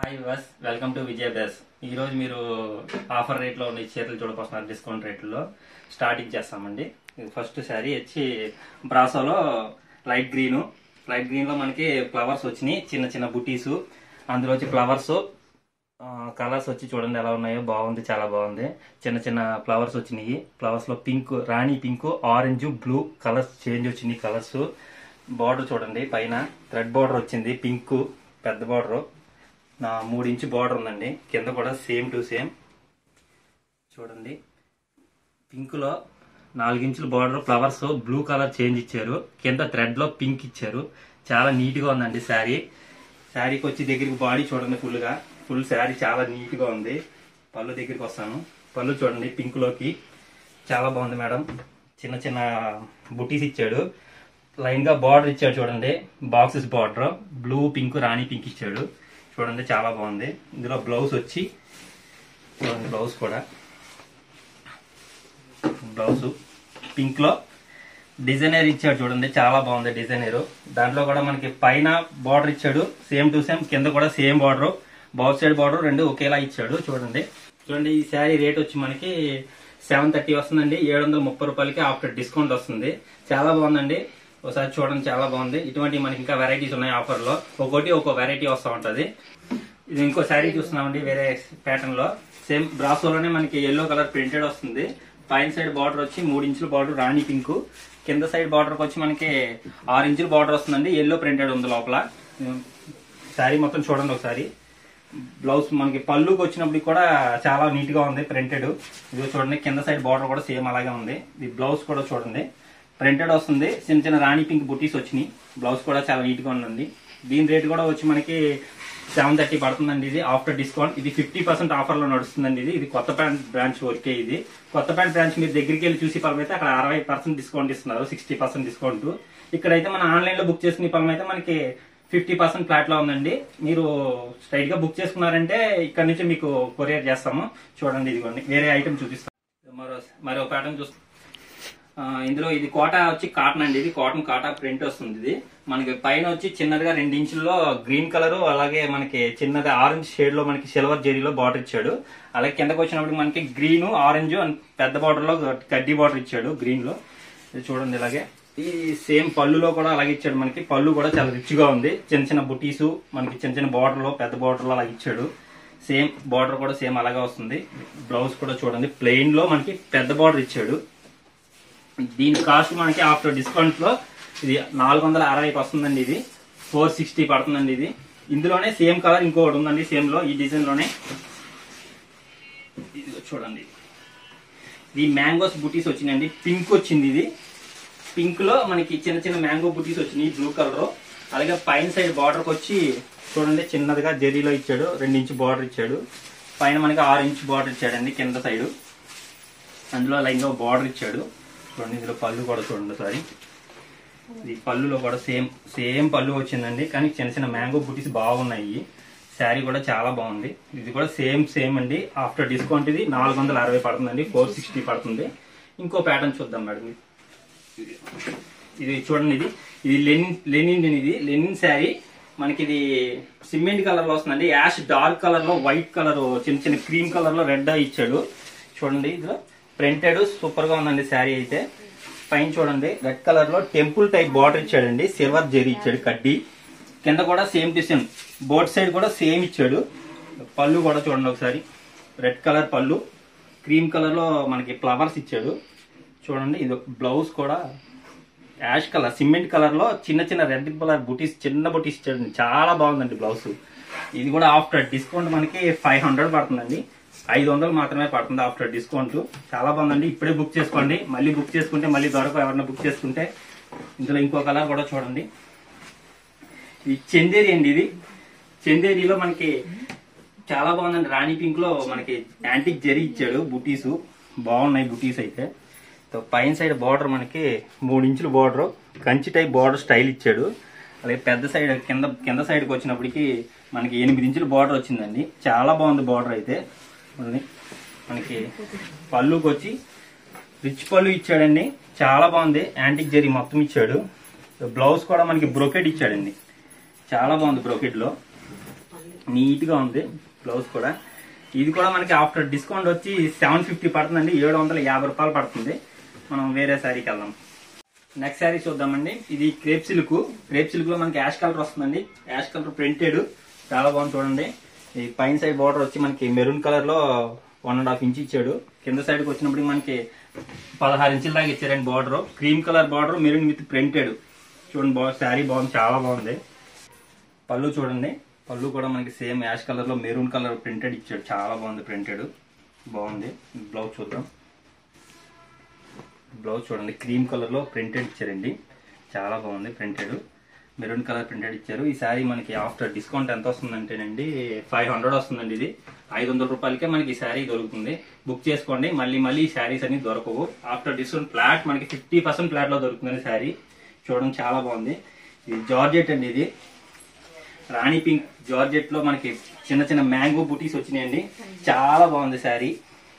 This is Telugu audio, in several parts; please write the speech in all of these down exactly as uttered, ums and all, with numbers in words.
Hi bus welcome to Vijay bus. ఈరోజు మీరు ఆఫర్ రేట్లో ఉన్న చీరలు చూడబోతున్నారు. డిస్కౌంట్ రేట్లో స్టార్టింగ్ చేస్తామండి. ఫస్ట్ శారీ వచ్చి బ్రాసోలో లైట్ గ్రీను లైట్ గ్రీన్లో మనకి ఫ్లవర్స్ వచ్చినాయి, చిన్న చిన్న బుటీసు. అందులో వచ్చి ఫ్లవర్స్ కలర్స్ వచ్చి చూడండి ఎలా ఉన్నాయో, బాగుంది, చాలా బాగుంది. చిన్న చిన్న ఫ్లవర్స్ వచ్చినాయి. ఫ్లవర్స్లో పింక్, రాణి pink, orange, blue colours change వచ్చినాయి. కలర్స్ బార్డర్ చూడండి, పైన థ్రెడ్ బార్డర్ వచ్చింది, పింక్ పెద్ద బార్డర్, నా మూడు ఇంచు బార్డర్ ఉందండి. కింద కూడా సేమ్ టు సేమ్ చూడండి, పింక్ లో నాలుగు ఇంచుల border, flowers blue colour change ఇచ్చారు, కింద థ్రెడ్ లో పింక్ ఇచ్చారు. చాలా నీట్ గా ఉందండి శారీ. శారీకి వచ్చి దగ్గరికి బాడీ చూడండి, ఫుల్ గా ఫుల్ శారీ చాలా నీట్ గా ఉంది. పళ్ళు దగ్గరికి వస్తాను. పళ్ళు చూడండి, పింక్ లోకి చాలా బాగుంది మేడం. చిన్న చిన్న బుటీస్ ఇచ్చాడు, లైన్ గా బార్డర్ ఇచ్చాడు చూడండి, బాక్సెస్ బార్డర్, బ్లూ పింక్ రాణి పింక్ ఇచ్చాడు చూడండి, చాలా బాగుంది. ఇందులో బ్లౌజ్ వచ్చి చూడండి, బ్లౌజ్ కూడా బ్లౌజ్ పింక్ లో డిజైనర్ ఇచ్చాడు చూడండి, చాలా బాగుంది డిజైనర్. దాంట్లో కూడా మనకి పైన బార్డర్ ఇచ్చాడు సేమ్ టు సేమ్, కింద కూడా same border, both side border రెండు ఒకేలా ఇచ్చాడు చూడండి. చూడండి ఈ శారీ రేట్ వచ్చి మనకి సెవెన్ థర్టీ వస్తుందండి. ఏడు వందల ముప్పై రూపాయలకి ఆఫ్టర్ డిస్కౌంట్ వస్తుంది. చాలా బాగుందండి, ఒకసారి చూడండి, చాలా బాగుంది. ఇటువంటి మనకి ఇంకా వెరైటీస్ ఉన్నాయి ఆఫర్ లో, ఒక్కోటి ఒక్కో వెరైటీ వస్తూ ఉంటది. ఇది ఇంకో శారీ చూస్తున్నామండి, వేరే ప్యాటర్న్ లో సేమ్ బ్రాసోలోనే మనకి ఎల్లో కలర్ ప్రింటెడ్ వస్తుంది. పైన సైడ్ బార్డర్ వచ్చి మూడు ఇంచుల బార్డర్ రాణి పింక్, కింద సైడ్ బార్డర్ వచ్చి మనకి ఆరు ఇంచుల బార్డర్ వస్తుందండి, ఎల్లో ప్రింటెడ్ ఉంది లోపల. శారీ మొత్తం చూడండి ఒకసారి. బ్లౌజ్ మనకి పళ్ళుకి వచ్చినప్పుడు కూడా చాలా నీట్ గా ఉంది ప్రింటెడ్. ఇది చూడండి, కింద సైడ్ బార్డర్ కూడా సేమ్ అలాగే ఉంది. ఇది బ్లౌజ్ కూడా చూడండి, ప్రింటెడ్ వస్తుంది, చిన్న చిన్న రాణి పింక్ బుటీస్ వచ్చినాయి. బ్లౌజ్ కూడా చాలా నీట్ గా ఉందండి. దీని రేట్ కూడా వచ్చి మనకి సెవెన్ థర్టీ పడుతుందండి. ఇది ఆఫ్టర్ డిస్కౌంట్. ఇది ఫిఫ్టీ పర్సెంట్ ఆఫర్ లో నడుస్తుందండి. ఇది ఇది కొత్త ప్యాంట్ బ్రాంచ్ వరకే. ఇది కొత్త ప్యాంట్ బ్రాంచ్ మీరు దగ్గరికి వెళ్ళి చూసి పరం అయితే అక్కడ అరవై పర్సెంట్ డిస్కౌంట్ ఇస్తున్నారు, సిక్స్టీ పర్సెంట్ డిస్కౌంట్. ఇక్కడైతే మన ఆన్లైన్ లో బుక్ చేసుకునే పరం అయితే మనకి ఫిఫ్టీ పర్సెంట్ ఫ్లాట్ లో ఉందండి. మీరు స్ట్రైట్ గా బుక్ చేసుకున్నారంటే ఇక్కడ నుంచి మీకు కొరియర్ చేస్తాము. చూడండి, ఇదిగోండి వేరే ఐటమ్ చూపిస్తాం. మరో మరో ప్యాటర్న్ చూస్తాం. ఇందులో ఇది కోటా వచ్చి కాటన్ అండి. ఇది కాటన్ కాటా ప్రింట్ వస్తుంది. ఇది మనకి పైన వచ్చి చిన్నదిగా రెండు ఇంచుల్లో గ్రీన్ కలర్, అలాగే మనకి చిన్నది ఆరెంజ్ షేడ్ లో మనకి సిల్వర్ జెరీలో బార్డర్ ఇచ్చాడు. అలాగే కిందకి వచ్చినప్పుడు మనకి గ్రీన్, ఆరెంజ్ పెద్ద బార్డర్ లో గడ్డి బార్డర్ ఇచ్చాడు గ్రీన్ లో. ఇది చూడండి, ఇలాగే ఈ సేమ్ పళ్ళులో కూడా అలాగే ఇచ్చాడు. మనకి పళ్ళు కూడా చాలా రిచ్ గా ఉంది. చిన్న చిన్న బుటీసు మనకి చిన్న చిన్న బార్డర్ లో, పెద్ద బార్డర్ లో అలాగే ఇచ్చాడు. సేమ్ బార్డర్ కూడా సేమ్ అలాగే వస్తుంది. బ్లౌజ్ కూడా చూడండి, ప్లెయిన్ లో మనకి పెద్ద బార్డర్ ఇచ్చాడు. దీని కాస్ట్ మనకి ఆఫ్టర్ డిస్కౌంట్ లో ఇది నాలుగు వందల అరవైకి వస్తుందండి. ఇది ఫోర్ సిక్స్టీ పడుతుందండి. ఇది ఇందులోనే సేమ్ కలర్ ఇంకొకటి ఉందండి, సేమ్ లో ఈ డిజైన్ లోనే. ఇది చూడండి, ఇది మ్యాంగోస్ బుటీస్ వచ్చినాయండి. పింక్ వచ్చింది. ఇది పింక్ లో మనకి చిన్న చిన్న మ్యాంగో బుటీస్ వచ్చినాయి బ్లూ కలర్. అలాగే పైన సైడ్ బార్డర్ వచ్చి చూడండి, చిన్నదిగా జెరీలో ఇచ్చాడు, రెండు ఇంచు బార్డర్ ఇచ్చాడు. పైన మనకి ఆరు ఇంచు బార్డర్ ఇచ్చాడండి కింద సైడ్. అందులో లైన్ లో బార్డర్ ఇచ్చాడు చూడండి. ఇందులో పళ్ళు కూడా చూడండి సారీ. ఇది పళ్ళులో కూడా సేమ్ సేమ్ పళ్ళు వచ్చిందండి, కానీ చిన్న చిన్న మ్యాంగో బుటీస్ బాగున్నాయి. శారీ కూడా చాలా బాగుంది. ఇది కూడా సేమ్ సేమ్ అండి. ఆఫ్టర్ డిస్కౌంట్ ఇది నాలుగు వందల అరవై పడుతుందండి, ఫోర్ సిక్స్టీ పడుతుంది. ఇంకో ప్యాటర్న్ చూద్దాం మేడం. ఇది చూడండి, ఇది ఇది లెనిన్ లెనిన్ ఇది లెనిన్ శారీ. మనకి ఇది సిమెంట్ కలర్ లో వస్తుందండి. యాష్ డార్క్ కలర్ లో, వైట్ కలర్, చిన్న చిన్న క్రీమ్ కలర్ లో రెడ్ ఇచ్చాడు చూడండి. ఇది ప్రింటెడ్ సూపర్ గా ఉందండి శారీ అయితే. పైన చూడండి, రెడ్ కలర్ లో టెంపుల్ టైప్ బార్డర్ ఇచ్చాడండి, సిల్వర్ జెరీ ఇచ్చాడు కడ్డీ. కింద కూడా same to same, board side కూడా సేమ్ ఇచ్చాడు. పళ్ళు కూడా చూడండి ఒకసారి, రెడ్ కలర్ పళ్ళు, క్రీమ్ కలర్ లో మనకి ఫ్లవర్స్ ఇచ్చాడు చూడండి. ఇది బ్లౌజ్ కూడా యాష్ కలర్, సిమెంట్ కలర్ లో చిన్న చిన్న రెడ్ కలర్ బుటీస్, చిన్న బుటీస్ ఇచ్చాడు. చాలా బాగుందండి బ్లౌజ్. ఇది కూడా ఆఫ్టర్ డిస్కౌంట్ మనకి ఫైవ్ హండ్రెడ్ పడుతుందండి, ఐదు వందలు మాత్రమే పడుతుంది ఆఫ్టర్ డిస్కౌంట్. చాలా బాగుందండి. ఇప్పుడే బుక్ చేసుకోండి, మళ్ళీ బుక్ చేసుకుంటే మళ్ళీ దొరక, ఎవరైనా బుక్ చేసుకుంటే. ఇందులో ఇంకో కలర్ కూడా చూడండి, ఇది చందేరి అండి. ఇది చందేరిలో మనకి చాలా బాగుందండి. రాణి పింక్ లో మనకి యాంటిక్ జరీ ఇచ్చాడు, బుటీస్ బాగున్నాయి బుటీస్ అయితే. పైన సైడ్ బార్డర్ మనకి మూడు ఇంచుల border, Kanchi type border style ఇచ్చాడు. అలాగే పెద్ద సైడ్ కింద కింద సైడ్కి వచ్చినప్పటికి మనకి ఎనిమిది ఇంచుల బార్డర్ వచ్చిందండి. చాలా బాగుంది బార్డర్ అయితే. మనకి పళ్ళుకి వచ్చి రిచ్ పళ్ళు ఇచ్చాడండి, చాలా బాగుంది. యాంటిక్ జరీ మొత్తం ఇచ్చాడు. బ్లౌజ్ కూడా మనకి బ్రోకెట్ ఇచ్చాడండి, చాలా బాగుంది బ్రోకెట్ లో. నీట్ గా ఉంది బ్లౌజ్ కూడా. ఇది కూడా మనకి ఆఫ్టర్ డిస్కౌంట్ వచ్చి సెవెన్ ఫిఫ్టీ పడుతుందండి, ఏడు వందల యాభై రూపాయలు పడుతుంది. మనం వేరే శారీకి వెళ్దాం. నెక్స్ట్ శారీ చూద్దామండి. ఇది క్రేప్ సిల్క్. క్రేప్ సిల్క్ లో మనకి యాష్ కలర్ వస్తుందండి, యాష్ కలర్ ప్రింటెడ్, చాలా బాగుంది చూడండి. ఈ పైన సైడ్ బార్డర్ వచ్చి మనకి మెరూన్ కలర్ లో వన్ అండ్ హాఫ్ ఇంచ్ ఇచ్చాడు. కింద సైడ్ కి వచ్చినప్పుడు మనకి పదహారు ఇంచుల దాకా ఇచ్చారండి border. Cream colour border, maroon with printed. చూడండి బాగుంది, శారీ బాగుంది, చాలా బాగుంది. పళ్ళు చూడండి, పళ్ళు కూడా మనకి సేమ్ యాష్ కలర్ లో మెరూన్ కలర్ ప్రింటెడ్ ఇచ్చాడు, చాలా బాగుంది, ప్రింటెడ్ బాగుంది. బ్లౌజ్ చూద్దాం. బ్లౌజ్ చూడండి, క్రీమ్ కలర్ లో ప్రింటెడ్ ఇచ్చారండి, చాలా బాగుంది, ప్రింటెడ్ మెరూన్ కలర్ ప్రింటెడ్ ఇచ్చారు. ఈ శారీ మనకి ఆఫ్టర్ డిస్కౌంట్ ఎంత వస్తుందంటేనండి ఫైవ్ హండ్రెడ్ వస్తుందండి. ఇది ఐదు వందల రూపాయలకే మనకి ఈ శారీ దొరుకుతుంది. బుక్ చేసుకోండి, మళ్ళీ మళ్ళీ ఈ శారీస్ అన్ని దొరకవు. ఆఫ్టర్ డిస్కౌంట్ ఫ్లాట్ మనకి ఫిఫ్టీ పర్సెంట్ ఫ్లాట్ లో దొరుకుతుంది శారీ. చూడండి చాలా బాగుంది. ఇది జార్జెట్ అండి, ఇది రాణి పింక్ జార్జెట్ లో మనకి చిన్న చిన్న మ్యాంగో బుటీస్ వచ్చినాయండి, చాలా బాగుంది శారీ.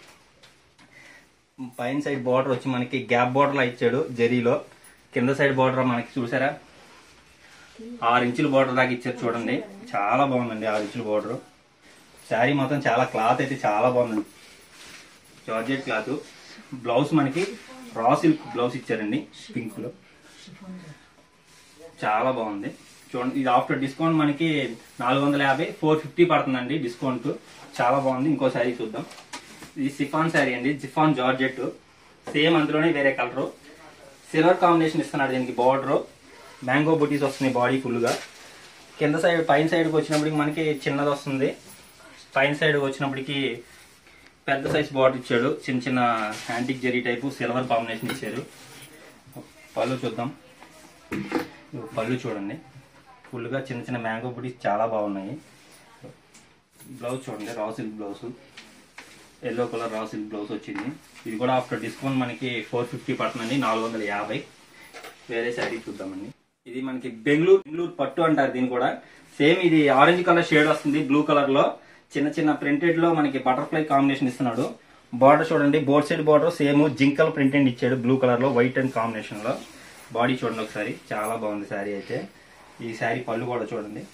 పైన సైడ్ బార్డర్ వచ్చి మనకి గ్యాప్ బార్డర్ లా ఇచ్చాడు జరీలో. కింద సైడ్ బార్డర్ మనకి చూసారా ఆరు ఇంచుల బార్డర్ దాకా ఇచ్చారు, చూడండి చాలా బాగుందండి, ఆరు ఇంచుల బార్డర్. శారీ మొత్తం చాలా క్లాత్ అయితే చాలా బాగుందండి, జార్జెట్ క్లాత్. బ్లౌజ్ మనకి రా సిల్క్ బ్లౌజ్ ఇచ్చారండి పింక్ లో, చాలా బాగుంది చూడండి. ఇది ఆఫ్టర్ డిస్కౌంట్ మనకి నాలుగు వందల యాభై ఫోర్ ఫిఫ్టీ పడుతుందండి డిస్కౌంట్, చాలా బాగుంది. ఇంకో శారీ చూద్దాం. ఇది సిఫాన్ శారీ అండి, జిఫాన్ జార్జెట్, సేమ్ అందులోనే వేరే కలర్, సిల్వర్ కాంబినేషన్ ఇస్తున్నాడు దీనికి. బార్డర్ మ్యాంగో బుటీస్ వస్తున్నాయి బాడీ ఫుల్ గా. కింద సైడ్ పైన సైడ్ కి వచ్చినప్పటికి మనకి చిన్నది వస్తుంది, పైన సైడ్ వచ్చినప్పటికి పెద్ద సైజ్ బార్డర్ ఇచ్చాడు, చిన్న చిన్న antique zari type silver combination ఇచ్చారు. పళ్ళు చూద్దాం. పళ్ళు చూడండి, ఫుల్ గా చిన్న చిన్న మ్యాంగో బుటీస్ చాలా బాగున్నాయి. బ్లౌజ్ చూడండి, raw silk blouse, yellow colour raw silk blouse వచ్చింది. ఇది కూడా ఆఫ్టర్ డిస్కౌంట్ మనకి ఫోర్ ఫిఫ్టీ పడుతుందండి, నాలుగు వందల యాభై. వేరే శారీ చూద్దామండి. ఇది మనకి బెంగళూరు బెంగళూరు పట్టు అంటారు దీన్ని కూడా. సేమ్ ఇది ఆరెంజ్ కలర్ షేడ్ వస్తుంది, బ్లూ కలర్ లో చిన్న చిన్న ప్రింటెడ్ లో మనకి బటర్ఫ్లై కాంబినేషన్ ఇస్తున్నాడు. బార్డర్ చూడండి, బోర్డ్ సైడ్ బార్డర్ సేమ్ జింకల్ ప్రింటెడ్ ఇచ్చాడు, బ్లూ కలర్ లో వైట్ అండ్ కాంబినేషన్ లో. బాడీ చూడండి ఒకసారి, చాలా బాగుంది శారీ అయితే. ఈ శారీ పళ్ళు కూడా చూడండి,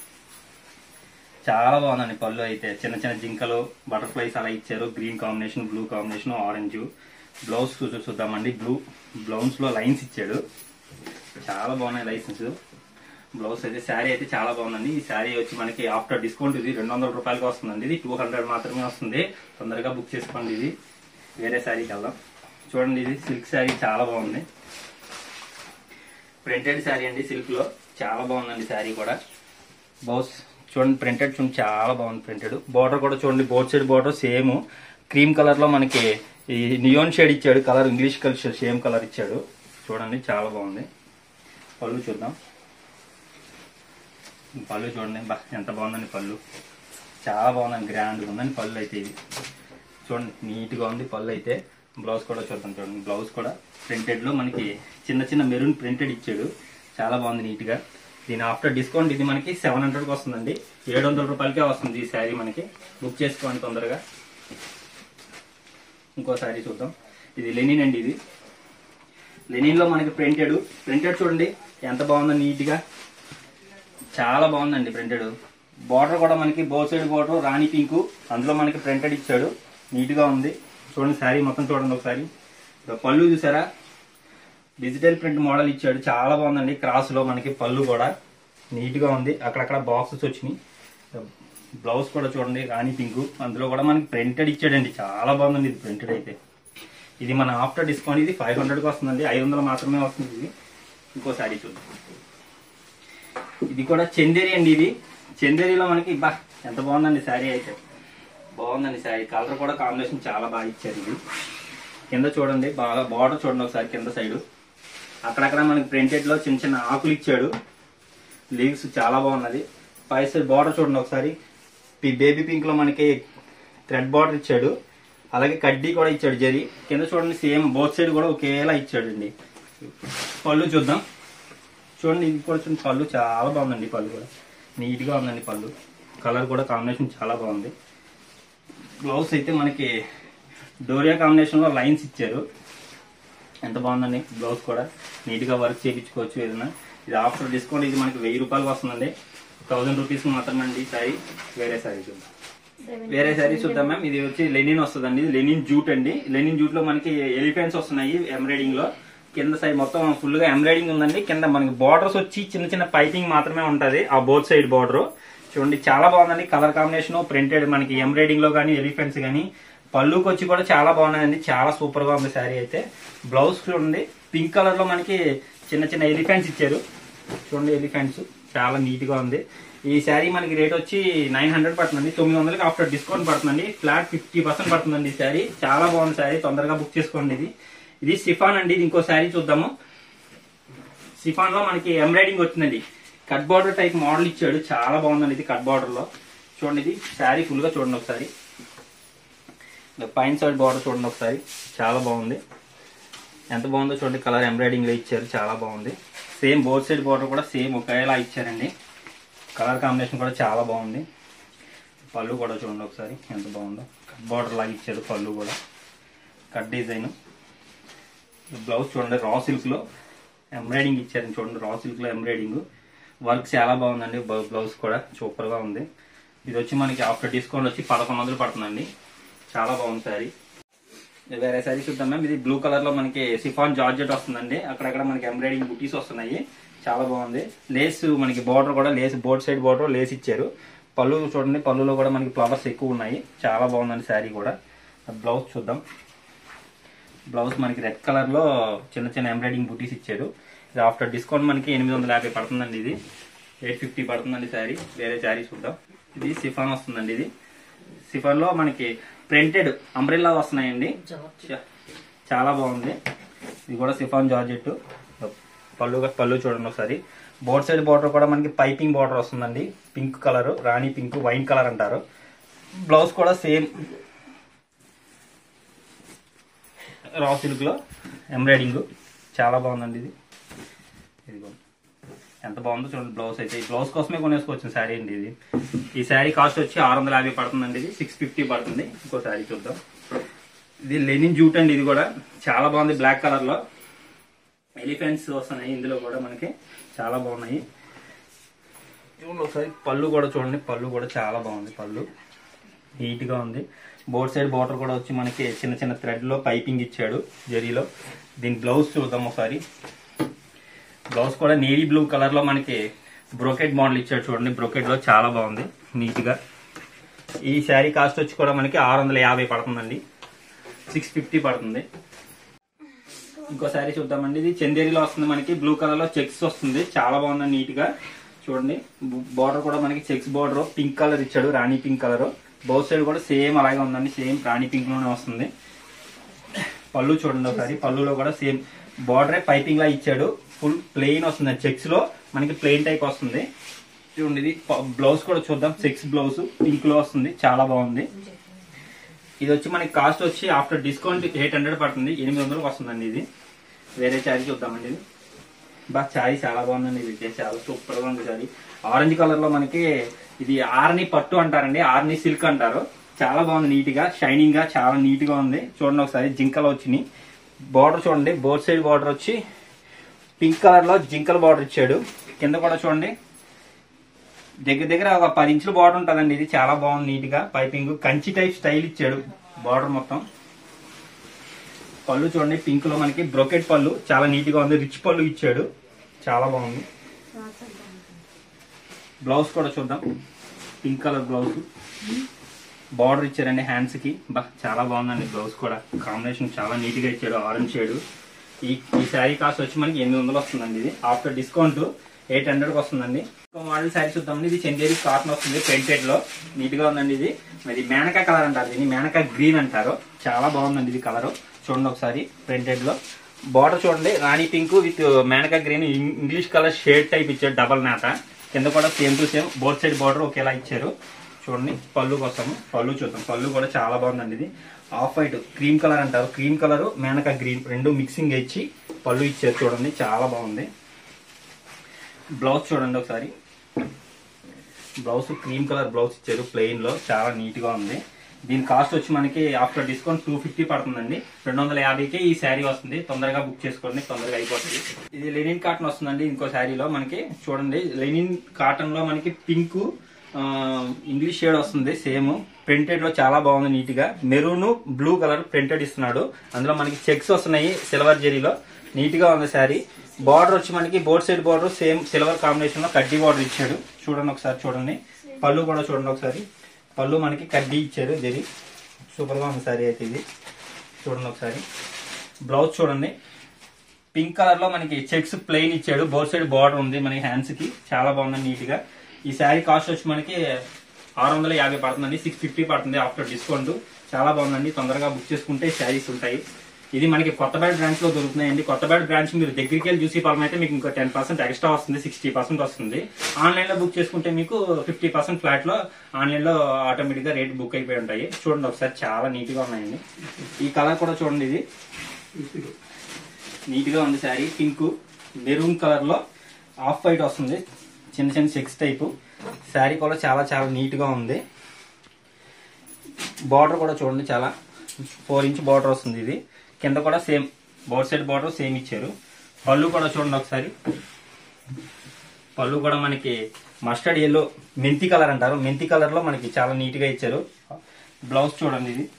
చాలా బాగుందండి పళ్ళు అయితే. చిన్న చిన్న జింకలు బటర్ఫ్లైస్ అలా ఇచ్చారు, green combination, blue combination, orange. Blouse చూద్దామండి. బ్లూ బ్లౌజ్ లో లైన్స్ ఇచ్చాడు, చాలా బాగున్నాయి లైసెన్స్. బ్లౌజ్ అయితే శారీ అయితే చాలా బాగుందండి. ఈ శారీ వచ్చి మనకి ఆఫ్టర్ డిస్కౌంట్ ఇది రెండు వందల రూపాయలకి వస్తుందండి. ఇది టూ హండ్రెడ్ మాత్రమే వస్తుంది, తొందరగా బుక్ చేసుకోండి. ఇది వేరే శారీకి వెళ్దాం. చూడండి, ఇది సిల్క్ శారీ చాలా బాగుంది, ప్రింటెడ్ శారీ అండి, సిల్క్ లో చాలా బాగుందండి శారీ కూడా. బ్లౌజ్ చూడండి, ప్రింటెడ్ చూడండి, చాలా బాగుంది ప్రింటెడ్. బార్డర్ కూడా చూడండి, both side border same cream colour లో మనకి ఈ నియోన్ షేడ్ ఇచ్చాడు, colour English colour same colour ఇచ్చాడు, చూడండి చాలా బాగుంది. పళ్ళు చూద్దాం. పళ్ళు చూడండి, బా ఎంత బాగుందండి పళ్ళు, చాలా బాగుందండి, గ్రాండ్ ఉందండి పళ్ళు అయితే. ఇది చూడండి నీట్ గా ఉంది పళ్ళు అయితే. బ్లౌజ్ కూడా చూద్దాం. చూడండి, బ్లౌజ్ కూడా ప్రింటెడ్ లో మనకి చిన్న చిన్న మెరూన్ ప్రింటెడ్ ఇచ్చాడు, చాలా బాగుంది నీట్ గా. దీని ఆఫ్టర్ డిస్కౌంట్ ఇది మనకి సెవెన్ హండ్రెడ్ కి వస్తుందండి, ఏడు వందల రూపాయలకే వస్తుంది ఈ శారీ మనకి. బుక్ చేసుకోండి తొందరగా. ఇంకో శారీ చూద్దాం. ఇది లెనిన్ అండి, ఇది లెనిన్ లో మనకి ప్రింటెడ్ ప్రింటెడ్ చూడండి ఎంత బాగుందో నీట్ గా, చాలా బాగుందండి ప్రింటెడ్. బార్డర్ కూడా మనకి బోత్ సైడ్ బార్డర్ రాణి పింక్, అందులో మనకి ప్రింటెడ్ ఇచ్చాడు, నీట్ గా ఉంది. చూడండి శారీ మొత్తం చూడండి ఒకసారి. పళ్ళు చూసారా, డిజిటల్ ప్రింట్ మోడల్ ఇచ్చాడు, చాలా బాగుందండి. క్రాస్ లో మనకి పళ్ళు కూడా నీట్ గా ఉంది, అక్కడక్కడ బాక్సెస్ వచ్చినాయి. బ్లౌజ్ కూడా చూడండి రాణి పింక్, అందులో కూడా మనకి ప్రింటెడ్ ఇచ్చాడండి, చాలా బాగుందండి ఇది ప్రింటెడ్ అయితే. ఇది మన ఆఫ్టర్ డిస్కౌంట్ ఇది ఫైవ్ హండ్రెడ్ కి వస్తుందండి, ఐదు వందలు మాత్రమే వస్తుంది ఇది. ఇంకో శారీ చూద్దాం. ఇది కూడా చందేరి అండి, ఇది చందేరిలో మనకి బా ఎంత బాగుందండి శారీ అయితే, బాగుందండి శారీ. కలర్ కూడా కాంబినేషన్ చాలా బాగా ఇచ్చారు. ఇది కింద చూడండి, బాగా బార్డర్ చూడండి ఒకసారి, కింద సైడ్ అక్కడక్కడ మనకి ప్రింటెడ్ లో చిన్న చిన్న ఆకులు ఇచ్చాడు, లీవ్స్ చాలా బాగున్నది. పై సైడ్ బార్డర్ చూడండి ఒకసారి, బేబీ పింక్ లో మనకి థ్రెడ్ బార్డర్ ఇచ్చాడు, అలాగే కడ్డీ కూడా ఇచ్చాడు జరీ. కింద చూడండి సేమ్ బోత్ సైడ్ కూడా ఒకేలా ఇచ్చాడు అండి. పళ్ళు చూద్దాం. చూడండి, ఇది కూడా చూడండి, పళ్ళు చాలా బాగుందండి, పళ్ళు కూడా నీట్ గా ఉందండి పళ్ళు, కలర్ కూడా కాంబినేషన్ చాలా బాగుంది. బ్లౌజ్ అయితే మనకి డోరియా కాంబినేషన్ లో లైన్స్ ఇచ్చారు, ఎంత బాగుందండి. బ్లౌజ్ కూడా నీట్ గా వర్క్ చేయించుకోవచ్చు ఏదైనా. ఇది ఆఫ్టర్ డిస్కౌంట్ ఇది మనకి వెయ్యి రూపాయలకు వస్తుందండి, థౌసండ్ రూపీస్ మాత్రమే అండి ఈ శారీ. వేరే శారీ చూద్దాం. వేరే శారీ చూద్దాం మ్యామ్. ఇది వచ్చి లెనిన్ వస్తుందండి. లెనిన్ జూట్ అండి. లెనిన్ జూట్ లో మనకి ఎలిఫెంట్స్ వస్తున్నాయి ఎంబ్రాయిడింగ్ లో. కింద సైడ్ మొత్తం ఫుల్ గా ఎంబ్రాయిడింగ్ ఉందండి. కింద మనకి బార్డర్స్ వచ్చి చిన్న చిన్న పైపింగ్ మాత్రమే ఉంటది ఆ బోత్ సైడ్ బార్డర్. చూడండి చాలా బాగుందండి. కలర్ కాంబినేషన్ ప్రింటెడ్ మనకి ఎంబ్రాయిడింగ్ లో కానీ ఎలిఫెంట్స్ కానీ. పళ్ళుకి వచ్చి కూడా చాలా బాగున్నాయండి. చాలా సూపర్ గా ఉంది శారీ అయితే. బ్లౌజ్ చూడండి పింక్ కలర్ లో మనకి చిన్న చిన్న ఎలిఫెంట్స్ ఇచ్చారు. చూడండి ఎలిఫెంట్స్ చాలా నీట్ గా ఉంది. ఈ శారీ మనకి రేట్ వచ్చి నైన్ హండ్రెడ్ పడుతుందండి. తొమ్మిది వందలకి ఆఫ్టర్ డిస్కౌంట్ పడుతుందండి. ఫ్లాట్ ఫిఫ్టీ పర్సెంట్ పడుతుందండి ఈ శారీ. చాలా బాగుంది శారీ. తొందరగా బుక్ చేసుకోండి. ఇది ఇది సిఫాన్ అండి. ఇది ఇంకో శారీ చూద్దాము. సిఫాన్ లో మనకి ఎంబ్రాయిడింగ్ వచ్చిందండి. కట్ బార్డర్ టైప్ మోడల్ ఇచ్చాడు. చాలా బాగుందండి ఇది కట్ బార్డర్ లో. చూడండి ఇది శారీ ఫుల్ గా చూడండి ఒకసారి. పైన సైడ్ బార్డర్ చూడండి ఒకసారి. చాలా బాగుంది. ఎంత బాగుందో చూడండి. కలర్ ఎంబ్రాయిడింగ్ లో ఇచ్చారు. చాలా బాగుంది. సేమ్ బోత్ సైడ్ బార్డర్ కూడా సేమ్ ఒకేలా ఇచ్చారండి. కలర్ కాంబినేషన్ కూడా చాలా బాగుంది. పళ్ళు కూడా చూడండి ఒకసారి ఎంత బాగుందో. కట్ బార్డర్ లాగా ఇచ్చారు. పళ్ళు కూడా కట్ డిజైన్. బ్లౌజ్ చూడండి రా సిల్క్ లో ఎంబ్రాయిడింగ్ ఇచ్చారు. చూడండి రా సిల్క్ లో ఎంబ్రాయిడింగ్ వర్క్ చాలా బాగుందండి. బ్లౌజ్ కూడా సూపర్ గా ఉంది. ఇది వచ్చి మనకి ఆఫ్టర్ డిస్కౌంట్ వచ్చి పదకొండు వందలు పడుతుందండి. చాలా బాగుంది శారీ. వేరే శారీ చూద్దాం మ్యామ్. ఇది బ్లూ కలర్ లో మనకి సిఫాన్ జార్జెట్ వస్తుందండి. అక్కడక్కడ మనకి ఎంబ్రాయిడింగ్ బుటీస్ వస్తున్నాయి. చాలా బాగుంది. లేస్ మనకి బార్డర్ కూడా lace board side border lace ఇచ్చారు. పళ్ళు చూడండి. పళ్ళులో కూడా మనకి ఫ్లవర్స్ ఎక్కువ ఉన్నాయి. చాలా బాగుందండి శారీ కూడా. బ్లౌజ్ చూద్దాం. బ్లౌజ్ మనకి రెడ్ కలర్ లో చిన్న చిన్న ఎంబ్రాయిడింగ్ బుటీస్ ఇచ్చారు. ఇది ఆఫ్టర్ డిస్కౌంట్ మనకి ఎనిమిది వందల యాభై పడుతుందండి. ఇది ఎయిట్ ఫిఫ్టీ పడుతుందండి శారీ. వేరే శారీ చూద్దాం. ఇది సిఫాన్ వస్తుందండి. ఇది సిఫాన్ లో మనకి ప్రింటెడ్ అంబ్రెల్లా వస్తున్నాయండి. చాలా బాగుంది. ఇది కూడా సిఫాన్ జార్జెట్. పళ్ళు పళ్ళు చూడండి ఒకసారి. బోర్డ్ సైడ్ బార్డర్ కూడా మనకి పైపింగ్ బార్డర్ వస్తుందండి. పింక్ కలర్ రాణి పింక్ వైన్ కలర్ అంటారు. బ్లౌజ్ కూడా సేమ్ రా సిల్క్ లో ఎంబ్రాయిడింగ్ చాలా బాగుందండి. ఇది ఇది ఎంత బాగుందో చూడండి. బ్లౌజ్ అయితే ఈ బ్లౌజ్ కోసమే కొనేసుకోవచ్చు శారీ అండి. ఇది ఈ శారీ కాస్ట్ వచ్చి ఆరు వందల యాభై పడుతుందండి. ఇది సిక్స్ ఫిఫ్టీ పడుతుంది. ఇంకో శారీ చూద్దాం. ఇది లెనిన్ జూట్ అండి. ఇది కూడా చాలా బాగుంది. బ్లాక్ కలర్ లో ఎలిఫెంట్స్ వస్తున్నాయి. ఇందులో కూడా మనకి చాలా బాగున్నాయి. చూడండి ఒకసారి. పళ్ళు కూడా చూడండి. పళ్ళు కూడా చాలా బాగుంది. పళ్ళు నీట్ గా ఉంది. బోర్డ్ సైడ్ బార్డర్ కూడా వచ్చి మనకి చిన్న చిన్న థ్రెడ్ లో పైపింగ్ ఇచ్చాడు జరీలో. దీని బ్లౌజ్ చూద్దాం ఒకసారి. బ్లౌజ్ కూడా నేవీ బ్లూ కలర్ లో మనకి బ్రోకెట్ మోడల్ ఇచ్చాడు. చూడండి బ్రోకెట్ లో చాలా బాగుంది నీట్ గా. ఈ శారీ కాస్ట్ వచ్చి కూడా మనకి ఆరు వందల యాభై పడుతుందండి. సిక్స్ ఫిఫ్టీ పడుతుంది. ఇంకో శారీ చూద్దామండి. ఇది చందేరిలో వస్తుంది. మనకి బ్లూ కలర్ లో చెక్స్ వస్తుంది. చాలా బాగుంది నీట్ గా. చూడండి బార్డర్ కూడా మనకి చెక్స్ బార్డర్ పింక్ కలర్ ఇచ్చాడు. రాణి పింక్ కలర్. బౌత్ సైడ్ కూడా సేమ్ అలాగే ఉందండి. సేమ్ రాణి పింక్ లోనే వస్తుంది. పళ్ళు చూడండి ఒకసారి. పళ్ళులో కూడా సేమ్ బార్డరే పైపింగ్ లా ఇచ్చాడు. ఫుల్ ప్లెయిన్ వస్తుంది. చెక్స్ లో మనకి ప్లెయిన్ టైప్ వస్తుంది. చూడండి ఇది బ్లౌజ్ కూడా చూద్దాం. చెక్స్ బ్లౌజ్ పింక్ లో వస్తుంది. చాలా బాగుంది. ఇది వచ్చి మనకి కాస్ట్ వచ్చి ఆఫ్టర్ డిస్కౌంట్ ఎయిట్ హండ్రెడ్ పడుతుంది. ఎనిమిది వందలకు వస్తుందండి. ఇది వేరే శారీ చూద్దామండి. ఇది బా శారీ చాలా బాగుందండి. ఇది చాలా సూపర్ గా ఉంది శారీ. ఆరెంజ్ కలర్ లో మనకి ఇది ఆర్ని పట్టు అంటారండి. ఆర్ని సిల్క్ అంటారు. చాలా బాగుంది. నీట్ గా షైనింగ్ గా చాలా నీట్ గా ఉంది. చూడండి ఒకసారి. జింకలు వచ్చినాయి. బార్డర్ చూడండి. బోత్ సైడ్ బార్డర్ వచ్చి పింక్ కలర్ లో జింకల బార్డర్ ఇచ్చాడు. కింద కూడా చూడండి దగ్గర దగ్గర ఒక పది ఇంచుల బార్డర్ ఉంటుందండి. ఇది చాలా బాగుంది. నీట్ గా పైపింగ్ కంచి టైప్ స్టైల్ ఇచ్చాడు బార్డర్ మొత్తం. పళ్ళు చూడండి. పింక్ లో మనకి బ్రోకెట్ పళ్ళు చాలా నీట్ గా ఉంది. రిచ్ పళ్ళు ఇచ్చాడు. చాలా బాగుంది. బ్లౌజ్ కూడా చూద్దాం. పింక్ కలర్ బ్లౌజ్ బార్డర్ ఇచ్చారండి హ్యాండ్స్ కి. బా చాలా బాగుందండి. బ్లౌజ్ కూడా కాంబినేషన్ చాలా నీట్ గా ఇచ్చాడు. Orange shade. ఈ ఈ శారీ కాస్ట్ వచ్చి మనకి ఎనిమిది వందలు వస్తుందండి. ఇది ఆఫ్టర్ డిస్కౌంట్ ఎయిట్ హండ్రెడ్ కి వస్తుందండి. ఇంకో మోడల్ శారీ చూద్దామండి. ఇది చందేరి కాటన్ వస్తుంది. ప్రింటెడ్ లో నీట్ గా ఉందండి. ఇది మరి మేనకా కలర్ అంటారు. దీన్ని మేనకా గ్రీన్ అంటారు. చాలా బాగుందండి ఇది కలర్. చూడండి ఒకసారి. ప్రింటెడ్ లో బార్డర్ చూడండి. రాణి pink with Menaka green English colour shade type ఇచ్చారు. డబల్ నేత. కింద కూడా same to same both side border ఒకేలా ఇచ్చారు. చూడండి పళ్ళు కోసము. పళ్ళు చూద్దాం. పళ్ళు కూడా చాలా బాగుందండి. ఇది ఆఫ్ వైట్ క్రీమ్ కలర్ అంటారు. క్రీమ్ కలర్ మేనకా గ్రీన్ రెండు మిక్సింగ్ ఇచ్చి పళ్ళు ఇచ్చారు. చూడండి చాలా బాగుంది. బ్లౌజ్ చూడండి ఒకసారి. బ్లౌజ్ క్రీమ్ కలర్ బ్లౌజ్ ఇచ్చారు ప్లెయిన్ లో. చాలా నీట్ గా ఉంది. దీని కాస్ట్ వచ్చి మనకి ఆఫ్టర్ డిస్కౌంట్ టూ ఫిఫ్టీ పడుతుందండి. రెండు వందల యాభైకే ఈ శారీ వస్తుంది. తొందరగా బుక్ చేసుకోండి, తొందరగా అయిపోతుంది. ఇది లెనిన్ కాటన్ వస్తుందండి. ఇంకో శారీలో మనకి చూడండి, లెనిన్ కాటన్ లో మనకి పింక్ ఇంగ్లీష్ షేడ్ వస్తుంది. సేమ్ ప్రింటెడ్ లో చాలా బాగుంది. నీట్ గా మెరూన్ బ్లూ కలర్ ప్రింటెడ్ ఇస్తున్నాడు. అందులో మనకి చెక్స్ వస్తున్నాయి సిల్వర్ జరీలో. నీట్ గా ఉంది శారీ. బార్డర్ వచ్చి మనకి board side border same silver combination లో కడ్డీ బార్డర్ ఇచ్చాడు. చూడండి ఒకసారి, చూడండి పళ్ళు కూడా చూడండి ఒకసారి. పళ్ళు మనకి కడ్డీ ఇచ్చారు జరీ. సూపర్ గా ఉంది శారీ అయితే ఇది. చూడండి ఒకసారి. బ్లౌజ్ చూడండి, పింక్ కలర్ లో మనకి చెక్స్ ప్లెయిన్ ఇచ్చాడు. బోర్డ్ సైడ్ బార్డర్ ఉంది మనకి హ్యాండ్స్ కి. చాలా బాగుంది నీట్ గా. ఈ శారీ కాస్ట్ వచ్చి మనకి ఆరు వందల యాభై పడుతుందండి. సిక్స్ ఫిఫ్టీ పడుతుంది ఆఫ్టర్ డిస్కౌంట్. చాలా బాగుందండి. తొందరగా బుక్ చేసుకుంటే శారీస్ ఉంటాయి. ఇది మనకి కొత్తపేట బ్రాంచ్ లో దొరుకుతున్నాయండి. కొత్తపేట బ్రాంచ్ మీరు దగ్గరికి వెళ్ళి చూసి పాలమైతే మీకు ఇంకా టెన్ పర్సెంట్ ఎక్స్ట్రా వస్తుంది, సిక్స్టీ పర్సెంట్ వస్తుంది. ఆన్లైన్ లో బుక్ చేసుకుంటే మీకు ఫిఫ్టీ పర్సెంట్ ఫ్లాట్ లో ఆన్లైన్ లో ఆటోమేటిక్ గా రేట్ బుక్ అయిపోయి ఉంటాయి. చూడండి ఒకసారి, చాలా నీట్ గా ఉన్నాయండి. ఈ కలర్ కూడా చూడండి, ఇది నీట్ గా ఉంది శారీ. పింక్ మెరూన్ కలర్ లో ఆఫ్ వైట్ వస్తుంది, చిన్న చిన్న చెక్స్ టైపు. శారీ కూడా చాలా చాలా నీట్ గా ఉంది. బార్డర్ కూడా చూడండి, చాలా ఫోర్ ఇంచ్ బార్డర్ వస్తుంది. ఇది కింద కూడా same board side border same ఇచ్చారు. పళ్ళు కూడా చూడండి ఒకసారి. పళ్ళు కూడా మనకి మస్టర్డ్ ఎల్లో మెంతి కలర్ అంటారు. మెంతి కలర్ లో మనకి చాలా నీట్ గా ఇచ్చారు. బ్లౌజ్ చూడండి, ఇది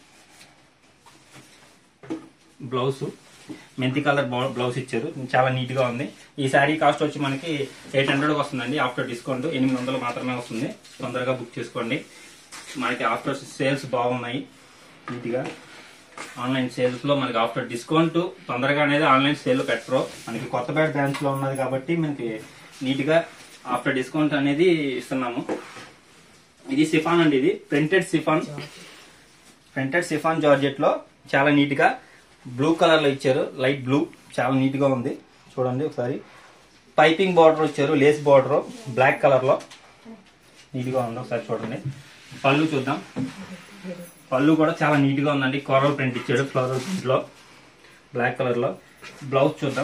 బ్లౌజ్ మెంతి కలర్ బ్లౌజ్ ఇచ్చారు. చాలా నీట్ గా ఉంది. ఈ శారీ కాస్ట్ వచ్చి మనకి ఎయిట్ హండ్రెడ్ వస్తుందండి ఆఫ్టర్ డిస్కౌంట్. ఎనిమిది వందలు మాత్రమే వస్తుంది. తొందరగా బుక్ చేసుకోండి. మనకి ఆఫ్టర్ సేల్స్ బాగున్నాయి నీట్ గా. ఆన్లైన్ సేల్స్ లో మనకి ఆఫ్టర్ డిస్కౌంట్ తొందరగా అనేది ఆన్లైన్ సేల్ పెట్టరు. మనకి కొత్తపేట బ్రాంచ్ లో ఉన్నది కాబట్టి మనకి నీట్ గా ఆఫ్టర్ డిస్కౌంట్ అనేది ఇస్తున్నాము. ఇది సిఫాన్ అండి. ఇది printed chiffon, printed chiffon georgette లో చాలా నీట్ గా బ్లూ కలర్ లో ఇచ్చారు. లైట్ బ్లూ, చాలా నీట్ గా ఉంది. చూడండి ఒకసారి. పైపింగ్ బార్డర్ ఇచ్చారు, లేస్ బార్డర్ బ్లాక్ కలర్ లో నీట్ గా ఉంది. ఒకసారి చూడండి. పళ్ళు చూద్దాం. పళ్ళు కూడా చాలా నీట్ గా ఉందండి. కోరల్ ప్రింట్ ఇచ్చాడు ఫ్లోరల్ ప్రింట్ లో బ్లాక్ కలర్ లో. బ్లౌజ్ చూద్దాం.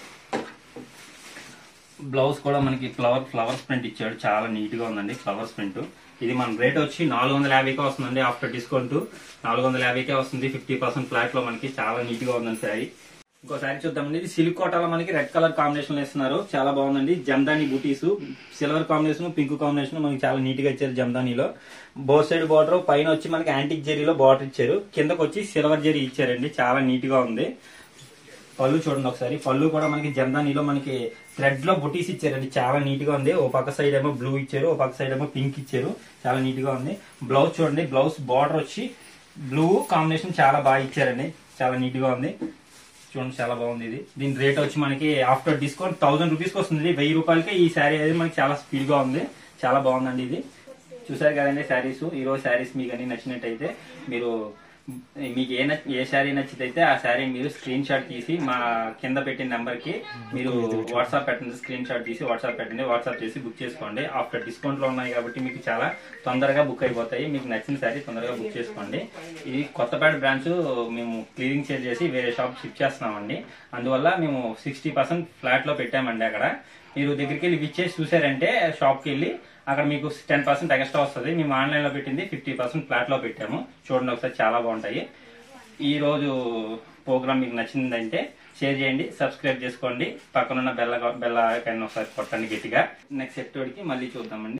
బ్లౌజ్ కూడా మనకి ఫ్లవర్ ఫ్లవర్స్ ప్రింట్ ఇచ్చాడు. చాలా నీట్ గా ఉందండి ఫ్లవర్స్ ప్రింట్. ఇది మన రేట్ వచ్చి నాలుగు వందల యాభైకే వస్తుందండి ఆఫ్టర్ డిస్కౌంట్. నాలుగు వందల యాభైకే వస్తుంది. ఫిఫ్టీ పర్సెంట్ ఫ్లాట్ లో మనకి చాలా నీట్ గా ఉందండి శారీ. ఇంకో శారీ చూద్దామండి. ఇది సిల్క్ కోటాలో మనకి రెడ్ కలర్ కాంబినేషన్ లో ఇస్తున్నారు. చాలా బాగుందండి. Jamdani booties silver combination, pink combination మనకి చాలా నీట్ గా ఇచ్చారు. జమ్దానీలో బోత్ సైడ్ బార్డర్, పైన వచ్చి మనకి యాంటిక్ జెరీలో బార్డర్ ఇచ్చారు. కిందకు వచ్చి సిల్వర్ జెరీ ఇచ్చారండి. చాలా నీట్ గా ఉంది. పళ్ళు చూడండి ఒకసారి. పళ్ళు కూడా మనకి జమ్దానీలో మనకి థ్రెడ్ లో బుటీస్ ఇచ్చారండి. చాలా నీట్ గా ఉంది. ఓ పక్క సైడ్ ఏమో బ్లూ ఇచ్చారు, ఓ పక్క సైడ్ ఏమో పింక్ ఇచ్చారు. చాలా నీట్ గా ఉంది. బ్లౌజ్ చూడండి. బ్లౌజ్ బార్డర్ వచ్చి బ్లూ కాంబినేషన్ చాలా బాగా ఇచ్చారండి. చాలా నీట్ గా ఉంది. చూడండి, చాలా బాగుంది. ఇది దీని రేట్ వచ్చి మనకి ఆఫ్టర్ డిస్కౌంట్ థౌసండ్ రూపీస్ కి వస్తుంది. వెయ్యి రూపాయలకి ఈ శారీ అనేది మనకి చాలా స్పీడ్ గా ఉంది. చాలా బాగుందండి. ఇది చూసారు కదండి శారీస్. ఈ రోజు శారీస్ మీకు అన్ని నచ్చినట్టయితే మీరు మీకు ఏ ఏ శారీ నచ్చితే ఆ శారీ మీరు స్క్రీన్ షాట్ తీసి మా కింద పెట్టిన నెంబర్ కి మీరు వాట్సాప్ పెట్టండి. స్క్రీన్ షాట్ తీసి వాట్సాప్ పెట్టండి. వాట్సాప్ చేసి బుక్ చేసుకోండి. ఆఫ్టర్ డిస్కౌంట్ లో ఉన్నాయి కాబట్టి మీకు చాలా తొందరగా బుక్ అయిపోతాయి. మీకు నచ్చిన శారీ తొందరగా బుక్ చేసుకోండి. ఇది కొత్తపేట బ్రాంచ్ మేము క్లియరింగ్ సేల్ చేసి వేరే షాప్ షిఫ్ట్ చేస్తున్నామండి. అందువల్ల మేము సిక్స్టీ పర్సెంట్ ఫ్లాట్ లో పెట్టామండి. అక్కడ మీరు దగ్గరికి వెళ్ళి విచ్చేసి చూసారంటే షాప్ కి వెళ్ళి అక్కడ మీకు టెన్ పర్సెంట్ ఎక్స్ట్రా వస్తుంది. మేము ఆన్లైన్ లో పెట్టింది ఫిఫ్టీ పర్సెంట్ ఫ్లాట్ లో పెట్టాము. చూడండి ఒకసారి, చాలా బాగుంటాయి. ఈ రోజు ప్రోగ్రామ్ మీకు నచ్చిందంటే షేర్ చేయండి, సబ్స్క్రైబ్ చేసుకోండి. పక్కనున్న బెల్ల బెల్ల ఐకాన్ ఒకసారి కొట్టండి గట్టిగా. నెక్స్ట్ ఎపిసోడ్ కి మళ్ళీ చూద్దామండి.